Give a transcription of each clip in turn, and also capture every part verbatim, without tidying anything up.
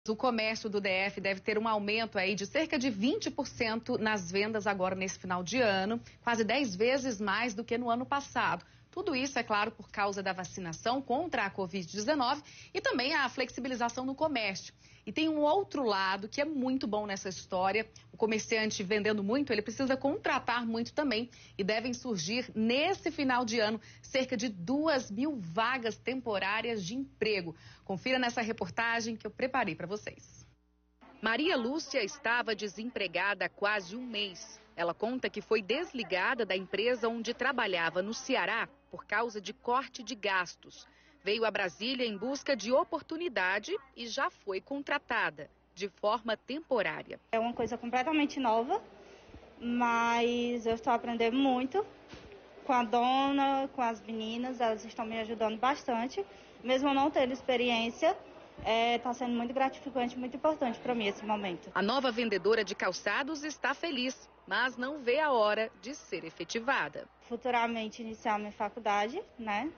O comércio do D F deve ter um aumento aí de cerca de vinte por cento nas vendas agora nesse final de ano, quase dez vezes mais do que no ano passado. Tudo isso, é claro, por causa da vacinação contra a covid dezenove e também a flexibilização no comércio. E tem um outro lado que é muito bom nessa história. O comerciante vendendo muito, ele precisa contratar muito também. E devem surgir nesse final de ano cerca de duas mil vagas temporárias de emprego. Confira nessa reportagem que eu preparei para vocês. Maria Lúcia estava desempregada há quase um mês. Ela conta que foi desligada da empresa onde trabalhava no Ceará por causa de corte de gastos. Veio a Brasília em busca de oportunidade e já foi contratada, de forma temporária. É uma coisa completamente nova, mas eu estou aprendendo muito com a dona, com as meninas, elas estão me ajudando bastante. Mesmo não tendo experiência, está sendo muito gratificante, muito importante para mim esse momento. A nova vendedora de calçados está feliz, mas não vê a hora de ser efetivada. Futuramente iniciar minha faculdade, né?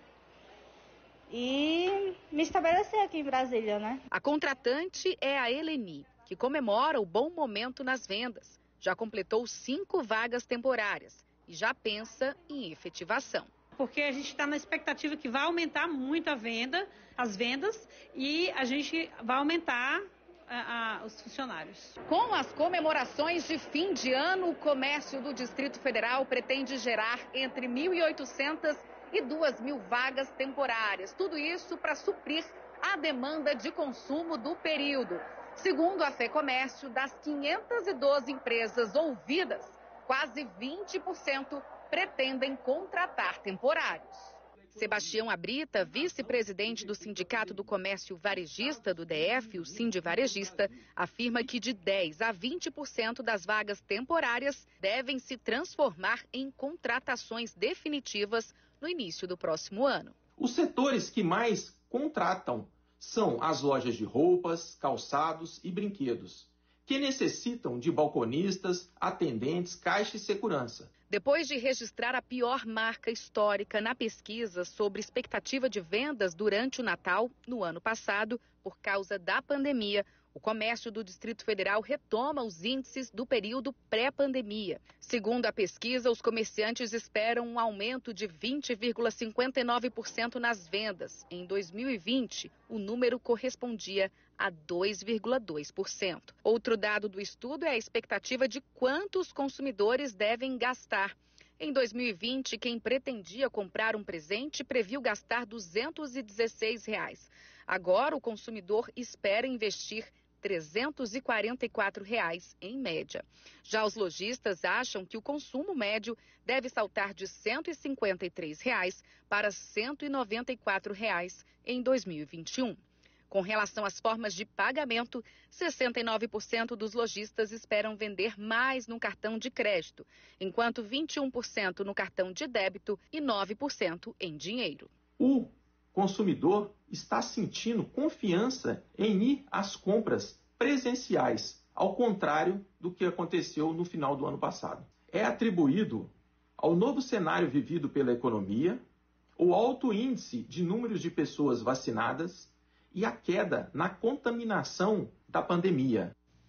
E me estabelecer aqui em Brasília, né? A contratante é a Além, que comemora o bom momento nas vendas. Já completou cinco vagas temporárias e já pensa em efetivação. Porque a gente está na expectativa que vai aumentar muito a venda, as vendas, e a gente vai aumentar a, a, os funcionários. Com as comemorações de fim de ano, o comércio do Distrito Federal pretende gerar entre mil e oitocentas e duas mil vagas temporárias. Tudo isso para suprir a demanda de consumo do período. Segundo a FEComércio, das quinhentas e doze empresas ouvidas, quase vinte por cento pretendem contratar temporários. Sebastião Abrita, vice-presidente do Sindicato do Comércio Varejista do D F, o Sindivarejista, afirma que de dez a vinte por cento das vagas temporárias devem se transformar em contratações definitivas no início do próximo ano. Os setores que mais contratam são as lojas de roupas, calçados e brinquedos, que necessitam de balconistas, atendentes, caixa e segurança. Depois de registrar a pior marca histórica na pesquisa sobre expectativa de vendas durante o Natal, no ano passado, por causa da pandemia, o comércio do Distrito Federal retoma os índices do período pré-pandemia. Segundo a pesquisa, os comerciantes esperam um aumento de vinte vírgula cinquenta e nove por cento nas vendas. Em dois mil e vinte, o número correspondia a dois vírgula dois por cento. Outro dado do estudo é a expectativa de quanto os consumidores devem gastar. Em dois mil e vinte, quem pretendia comprar um presente previu gastar duzentos e dezesseis reais. Agora, o consumidor espera investir trezentos e quarenta e quatro reais em média. Já os lojistas acham que o consumo médio deve saltar de cento e cinquenta e três reais para cento e noventa e quatro reais em dois mil e vinte e um. Com relação às formas de pagamento, sessenta e nove por cento dos lojistas esperam vender mais no cartão de crédito, enquanto vinte e um por cento no cartão de débito e nove por cento em dinheiro. O consumidor está sentindo confiança em ir às compras presenciais, ao contrário do que aconteceu no final do ano passado. É atribuído ao novo cenário vivido pela economia, o alto índice de números de pessoas vacinadas e a queda na contaminação da pandemia.